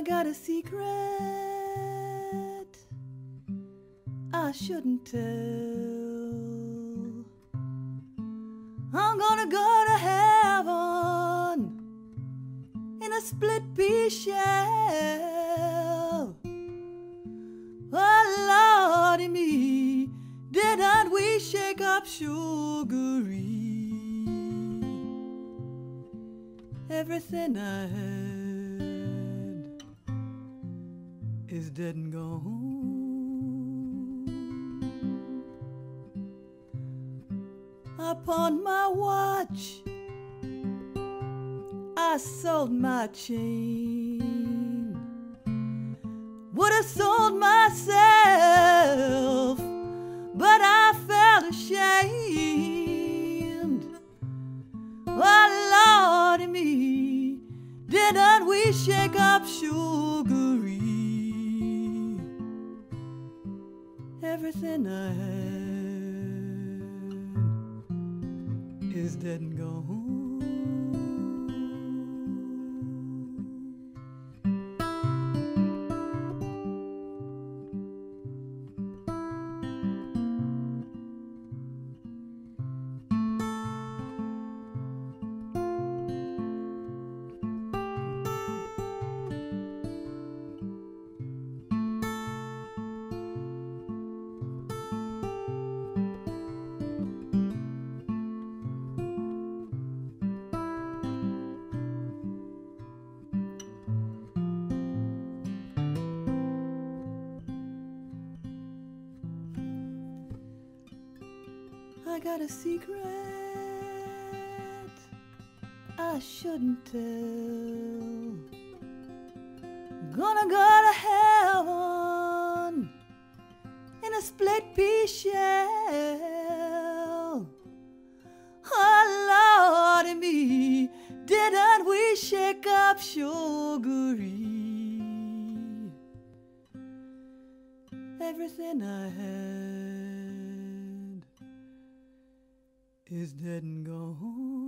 got a secret I shouldn't tell. I'm gonna go to heaven in a split pea shell. Oh Lordy me, didn't we shake up Sugaree? Everything I had is dead and gone. I pawned my watch, I sold my chain, would have sold myself, but I felt ashamed. Oh Lordy me, didn't we shake up Sugaree? Everything I had is dead and gone. I got a secret I shouldn't tell. Gonna go to heaven in a split pea shell. Oh Lordy me, didn't we shake up Sugaree? Everything I had is dead and gone.